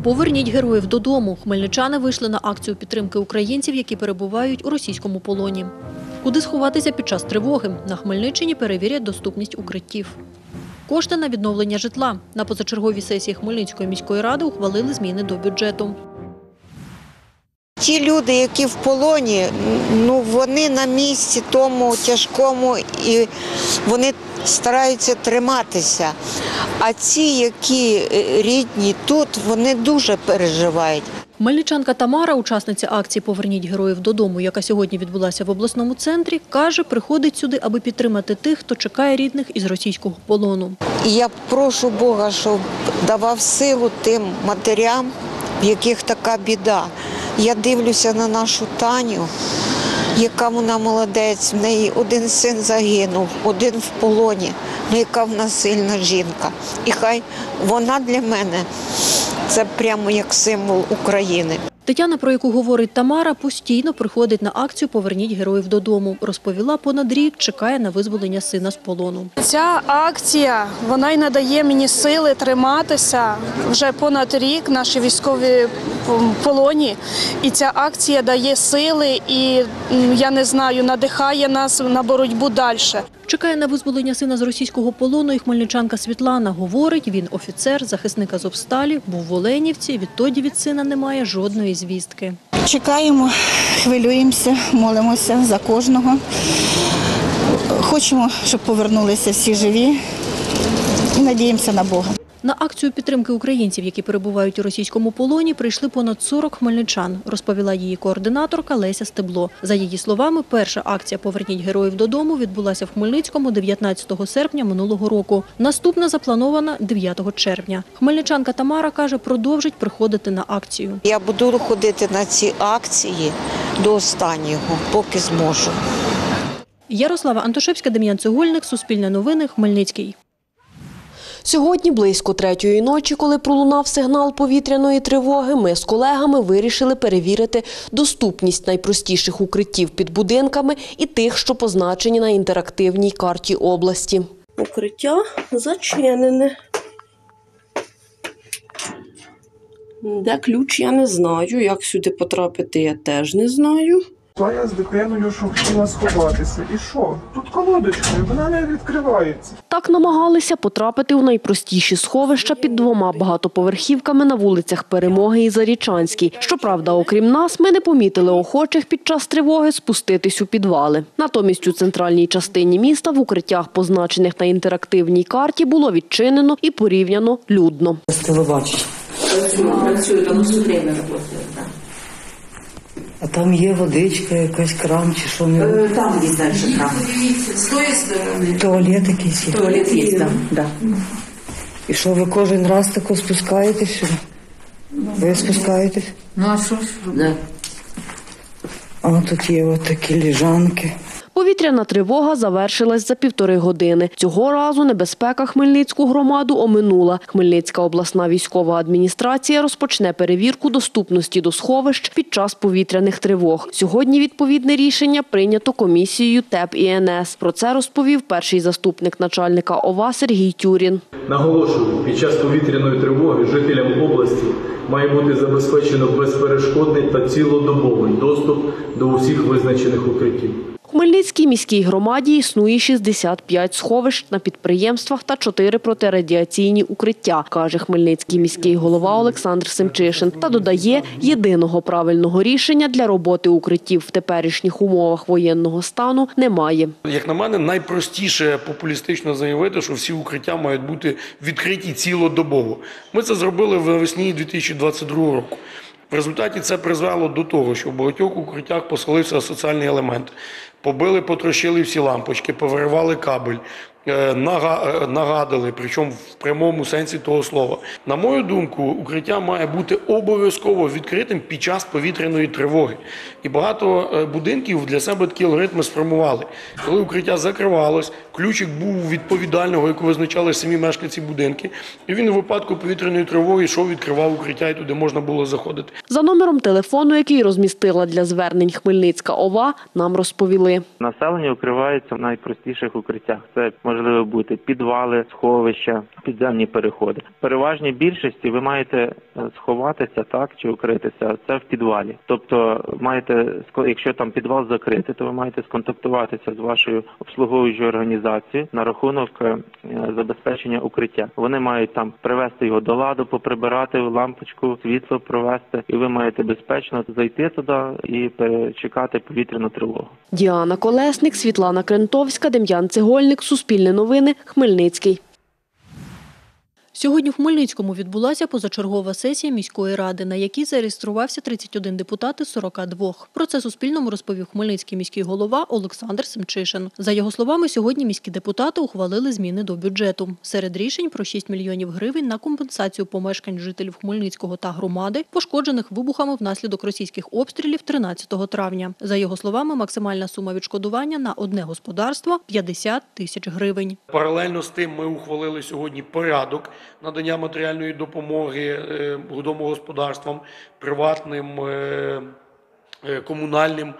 Поверніть героїв додому. Хмельничани вийшли на акцію підтримки українців, які перебувають у російському полоні. Куди сховатися під час тривоги? На Хмельниччині перевірять доступність укриттів. Кошти на відновлення житла. На позачерговій сесії Хмельницької міської ради ухвалили зміни до бюджету. Ті люди, які в полоні, вони на місці тому тяжкому і вони стараються триматися. А ці, які рідні тут, вони дуже переживають. Хмельничанка Тамара, учасниця акції «Поверніть героїв додому», яка сьогодні відбулася в обласному центрі, каже, приходить сюди, аби підтримати тих, хто чекає рідних із російського полону. І я прошу Бога, щоб давав силу тим матерям, в яких така біда. Я дивлюся на нашу Таню, яка вона молодець, в неї один син загинув, один в полоні, яка вона сильна жінка. І хай вона для мене – це прямо як символ України. Тетяна, про яку говорить Тамара, постійно приходить на акцію «Поверніть героїв додому». Розповіла, понад рік чекає на визволення сина з полону. Ця акція, вона й надає мені сили триматися. Вже понад рік наші військові в полоні. І ця акція дає сили і, я не знаю, надихає нас на боротьбу далі. Чекає на визволення сина з російського полону і хмельничанка Світлана. Говорить, він офіцер, захисник Азовсталі, був в Оленівці, відтоді від сина немає жодної звістки. Чекаємо, хвилюємося, молимося за кожного. Хочемо, щоб повернулися всі живі і надіємося на Бога. На акцію підтримки українців, які перебувають у російському полоні, прийшли понад 40 хмельничан, розповіла її координаторка Леся Стебло. За її словами, перша акція «Поверніть героїв додому» відбулася в Хмельницькому 19 серпня минулого року. Наступна запланована 9 червня. Хмельничанка Тамара каже, продовжить приходити на акцію. Я буду ходити на ці акції до останнього, поки зможу. Ярослава Антошевська, Дем'ян Цегольник, Суспільне новини, Хмельницький. Сьогодні близько 3-ї ночі, коли пролунав сигнал повітряної тривоги, ми з колегами вирішили перевірити доступність найпростіших укриттів під будинками і тих, що позначені на інтерактивній карті області. Укриття зачинене. Де ключ, я не знаю. Як сюди потрапити, я теж не знаю. Я з дитиною, що хотіла сховатися. І що? Тут колодочкою, вона не відкривається. Так намагалися потрапити у найпростіші сховища під 2 багатоповерхівками на вулицях Перемоги і Зарічанській. Щоправда, окрім нас, ми не помітили охочих під час тривоги спуститись у підвали. Натомість у центральній частині міста в укриттях, позначених на інтерактивній карті, було відчинено і порівняно людно. Телебачення. Працює, там все время працює, так. А там є водичка, якась кран чи що? Там десь далі кран. З тої сторони. Туалет якийсь є? Туалет є там, так. І що, ви кожен раз тако спускаєтесь сюди? Ви спускаєтесь? Ну а що ж? Да. А тут є от такі ліжанки. Повітряна тривога завершилась за 1,5 години. Цього разу небезпека Хмельницьку громаду оминула. Хмельницька обласна військова адміністрація розпочне перевірку доступності до сховищ під час повітряних тривог. Сьогодні відповідне рішення прийнято комісією ТЕБ і НС. Про це розповів перший заступник начальника ОВА Сергій Тюрін. Наголошую, під час повітряної тривоги жителям області має бути забезпечено безперешкодний та цілодобовий доступ до усіх визначених укриттів. У Хмельницькій міській громаді існує 65 сховищ на підприємствах та 4 протирадіаційні укриття, каже хмельницький міський голова Олександр Семчишин. Та додає, єдиного правильного рішення для роботи укриттів в теперішніх умовах воєнного стану немає. Як на мене, найпростіше популістично заявити, що всі укриття мають бути відкриті цілодобово. Ми це зробили навесні 2022 року. В результаті це призвело до того, що в багатьох укриттях поселився соціальний елемент. Побили, потрощили всі лампочки, повиривали кабель, нагадали, причому в прямому сенсі того слова. На мою думку, укриття має бути обов'язково відкритим під час повітряної тривоги. І багато будинків для себе такі алгоритми сформували. Коли укриття закривалось, ключик був відповідального, яку визначали самі мешканці будинки, і він у випадку повітряної тривоги йшов, відкривав укриття, і туди можна було заходити. За номером телефону, який розмістила для звернень Хмельницька ОВА, нам розповіли. Населення укривається в найпростіших укриттях. Це можливо бути підвали, сховища, підземні переходи. В переважній більшості ви маєте сховатися, так, чи укритися, це в підвалі. Тобто якщо там підвал закритий, то ви маєте сконтактуватися з вашою обслуговуючою організацією на рахунок забезпечення укриття. Вони мають там привести його до ладу, поприбирати лампочку, світло провести, і ви маєте безпечно зайти туди і перечекати повітряну тривогу. Діана Колесник, Світлана Крентовська, Дем'ян Цегольник, Суспільне новини, Хмельницький. Сьогодні в Хмельницькому відбулася позачергова сесія міської ради, на якій зареєструвався 31 депутат із 42. Про це Суспільному розповів хмельницький міський голова Олександр Семчишин. За його словами, сьогодні міські депутати ухвалили зміни до бюджету. Серед рішень про 6 мільйонів гривень на компенсацію помешкань жителів Хмельницького та громади, пошкоджених вибухами внаслідок російських обстрілів 13 травня. За його словами, максимальна сума відшкодування на одне господарство – 50 тисяч гривень. Паралельно з тим ми ухвалили сьогодні порядок надання матеріальної допомоги домогосподарствам, приватним, комунальним,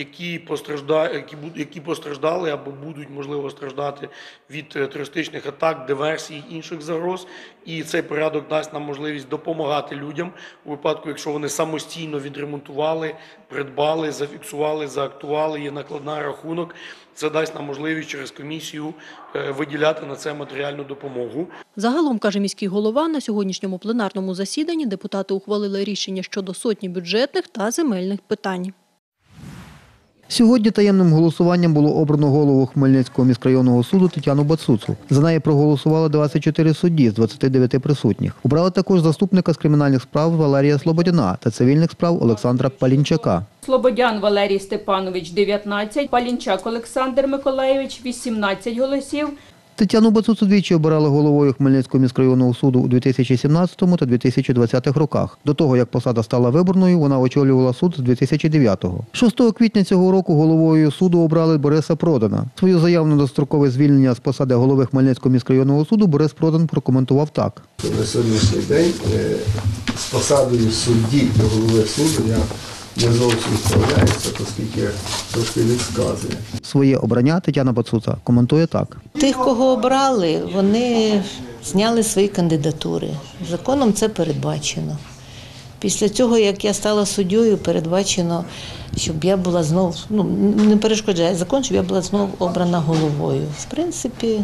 які постраждали або будуть, можливо, страждати від терористичних атак, диверсій, інших загроз. І цей порядок дасть нам можливість допомагати людям у випадку, якщо вони самостійно відремонтували, придбали, зафіксували, заактували, є накладна рахунок. Це дасть нам можливість через комісію виділяти на це матеріальну допомогу. Загалом, каже міський голова, на сьогоднішньому пленарному засіданні депутати ухвалили рішення щодо сотні бюджетних та земельних питань. Сьогодні таємним голосуванням було обрано голову Хмельницького міськрайонного суду Тетяну Бацуцу. За неї проголосували 24 судді з 29 присутніх. Обрали також заступника з кримінальних справ Валерія Слободяна та цивільних справ Олександра Палінчака. Слободян Валерій Степанович – 19, Палінчак Олександр Миколайович – 18 голосів. Тетяну Бацуцу двічі обирали головою Хмельницького міськрайонного суду у 2017 та 2020 роках. До того, як посада стала виборною, вона очолювала суд з 2009-го. 6 квітня цього року головою суду обрали Бориса Продана. Свою заяву на дострокове звільнення з посади голови Хмельницького міськрайонного суду Борис Продан прокоментував так. На сьогоднішній день з посадою судді до голови суду я не зовсім справляється, оскільки трошки відказує. Своє обрання Тетяна Бацуца коментує так. Тих, кого обрали, вони зняли свої кандидатури. Законом це передбачено. Після цього, як я стала суддєю, передбачено, щоб я була знову, не перешкоджає закон, щоб я була знову обрана головою. В принципі,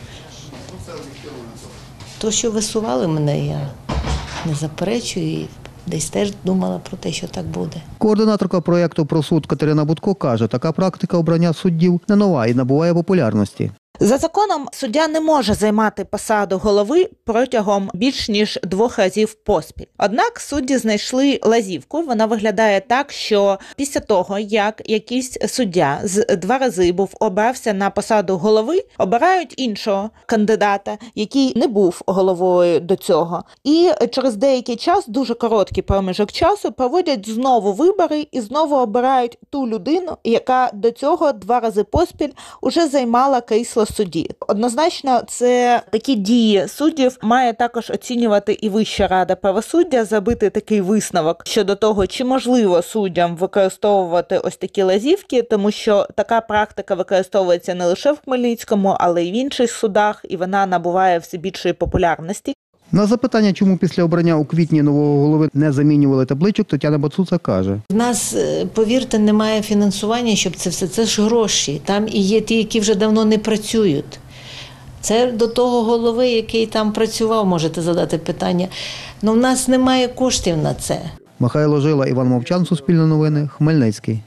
то, що висували мене, я не заперечую. Десь теж думала про те, що так буде. Координаторка проєкту про суд Катерина Будко каже, така практика обрання суддів не нова і набуває популярності. За законом суддя не може займати посаду голови протягом більш ніж 2 разів поспіль. Однак судді знайшли лазівку. Вона виглядає так, що після того, як якийсь суддя з 2 рази обрався на посаду голови, обирають іншого кандидата, який не був головою до цього. І через деякий час, дуже короткий проміжок часу, проводять знову вибори і знову обирають ту людину, яка до цього 2 рази поспіль уже займала крісло судді. Однозначно, це такі дії суддів має також оцінювати і Вища рада правосуддя, зробити такий висновок щодо того, чи можливо суддям використовувати ось такі лазівки, тому що така практика використовується не лише в Хмельницькому, але й в інших судах, і вона набуває все більшої популярності. На запитання, чому після обрання у квітні нового голови не замінювали табличок, Тетяна Бацуца каже. В нас, повірте, немає фінансування, щоб це все. Це ж гроші. Там і є ті, які вже давно не працюють. Це до того голови, який там працював, можете задати питання. Ну, в нас немає коштів на це. Михайло Жила, Іван Мовчан, Суспільне новини, Хмельницький.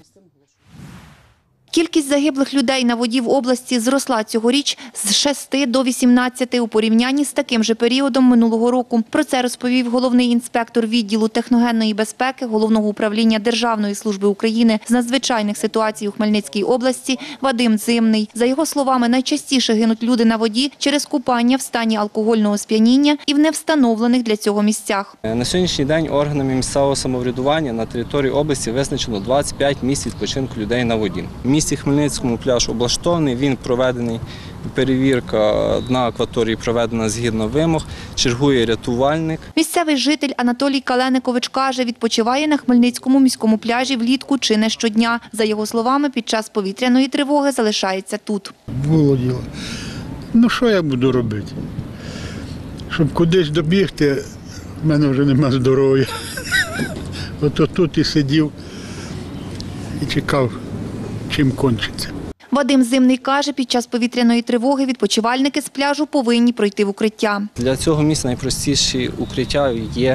Кількість загиблих людей на воді в області зросла цьогоріч з 6 до 18 у порівнянні з таким же періодом минулого року. Про це розповів головний інспектор відділу техногенної безпеки Головного управління Державної служби України з надзвичайних ситуацій у Хмельницькій області Вадим Зимний. За його словами, найчастіше гинуть люди на воді через купання в стані алкогольного сп'яніння і в невстановлених для цього місцях. На сьогоднішній день органами місцевого самоврядування на території області визначено 25 місць відпочинку людей на воді. В місті Хмельницькому пляж облаштований, він проведений, перевірка на акваторії проведена згідно вимог, чергує рятувальник. Місцевий житель Анатолій Каленикович каже, відпочиває на Хмельницькому міському пляжі влітку чи не щодня. За його словами, під час повітряної тривоги залишається тут. Було діло. Ну що я буду робити? Щоб кудись добігти, в мене вже нема здоров'я. От тут і сидів і чекав, чим кончиться. Вадим Зимний каже, під час повітряної тривоги відпочивальники з пляжу повинні пройти в укриття. Для цього місця найпростіші укриття є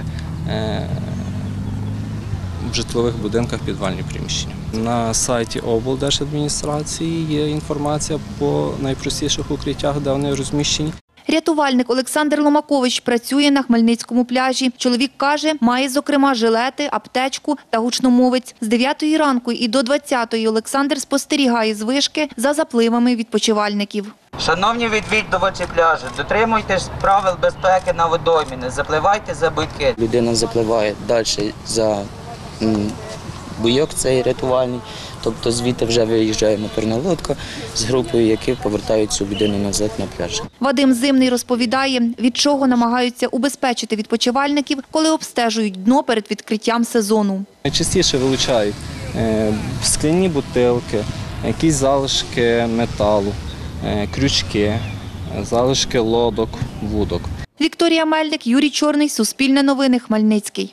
в житлових будинках підвальні приміщення. На сайті облдержадміністрації є інформація по найпростіших укриттях, де вони розміщені. Рятувальник Олександр Ломакович працює на Хмельницькому пляжі. Чоловік каже, має, зокрема, жилети, аптечку та гучномовець. З 9-ї ранку і до 20-ї Олександр спостерігає з вишки за запливами відпочивальників. Шановні відвідувачі пляжу, дотримуйтесь правил безпеки на водоймі, не запливайте за буйки. Людина запливає далі за буйок цей рятувальний, тобто звідти вже виїжджає моторна лодка з групою, які повертають цю людину назад на пляж. Вадим Зимний розповідає, від чого намагаються убезпечити відпочивальників, коли обстежують дно перед відкриттям сезону. Найчастіше вилучають скляні бутилки, якісь залишки металу, крючки, залишки лодок, вудок. Вікторія Мельник, Юрій Чорний, Суспільне новини, Хмельницький.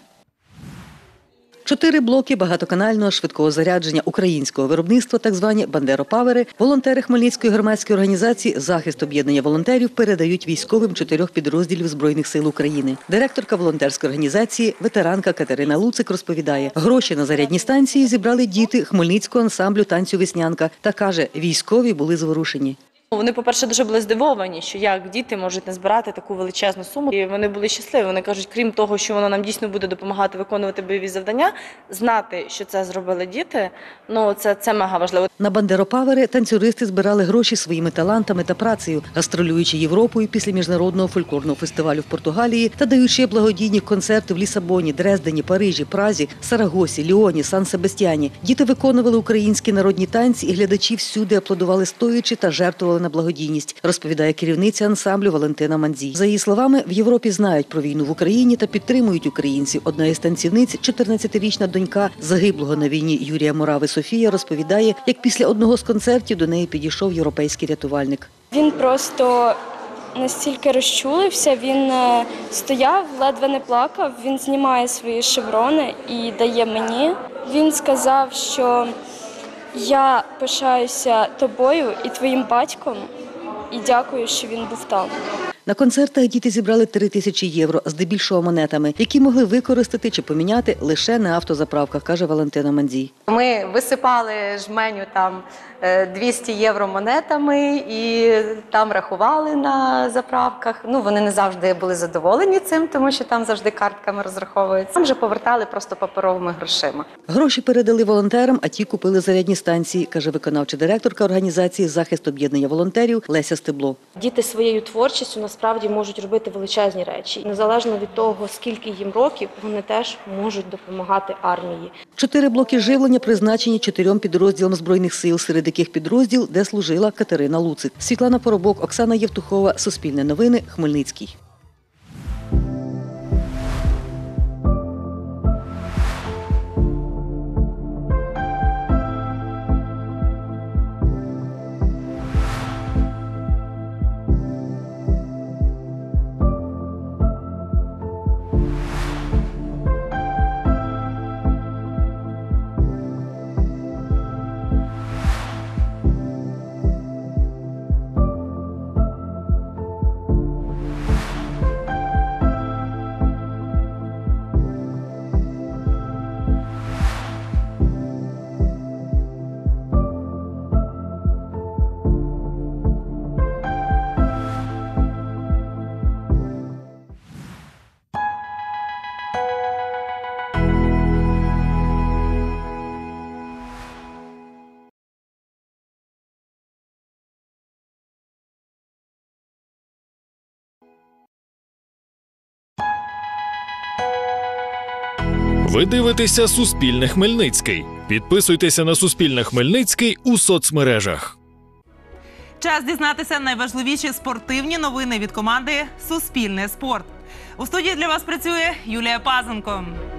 4 блоки багатоканального швидкого зарядження українського виробництва, так звані «Бандеропавери», волонтери Хмельницької громадської організації «Захист об'єднання волонтерів» передають військовим 4 підрозділів Збройних сил України. Директорка волонтерської організації, ветеранка Катерина Луцик розповідає, гроші на зарядні станції зібрали діти Хмельницького ансамблю танцю «Веснянка» та каже, військові були зворушені. Вони, по-перше, дуже були здивовані, що як діти можуть назбирати таку величезну суму. І вони були щасливі. Вони кажуть, крім того, що воно нам дійсно буде допомагати виконувати бойові завдання, знати, що це зробили діти, ну це мега важливо. На «Бандеропавери» танцюристи збирали гроші своїми талантами та працею, гастролюючи Європою після міжнародного фольклорного фестивалю в Португалії та даючи благодійні концерти в Лісабоні, Дрездені, Парижі, Празі, Сарагосі, Ліоні, Сан-Себастьяні. Діти виконували українські народні танці, і глядачі всюди аплодували стоячи та жертвували на благодійність, розповідає керівниця ансамблю Валентина Мандзій. За її словами, в Європі знають про війну в Україні та підтримують українців. Одна із танцівниць, 14-річна донька загиблого на війні Юрія Морави Софія, розповідає, як після одного з концертів до неї підійшов європейський рятувальник. Він просто настільки розчулився, він стояв, ледве не плакав, він знімає свої шеврони і дає мені. Він сказав, що я пишаюся тобою і твоїм батьком, і дякую, що він був там. На концертах діти зібрали 3000 євро, здебільшого монетами, які могли використати чи поміняти лише на автозаправках, каже Валентина Мандзій. Ми висипали жменю там 200 євро монетами і там рахували на заправках. Ну, вони не завжди були задоволені цим, тому що там завжди картками розраховуються. Там вже повертали просто паперовими грошима. Гроші передали волонтерам, а ті купили зарядні станції, каже виконавча директорка організації «Захист об'єднання волонтерів» Леся Стебло. Діти своєю творчістю насправді можуть робити величезні речі. Незалежно від того, скільки їм років, вони теж можуть допомагати армії. 4 блоки живлення призначені 4 підрозділам Збройних сил, серед яких підрозділ, де служила Катерина Луцик. Світлана Поробок, Оксана Євтухова, Суспільне новини, Хмельницький. Ви дивитеся «Суспільне Хмельницький». Підписуйтеся на «Суспільне Хмельницький» у соцмережах. Час дізнатися найважливіші спортивні новини від команди «Суспільне спорт». У студії для вас працює Юлія Пазенко.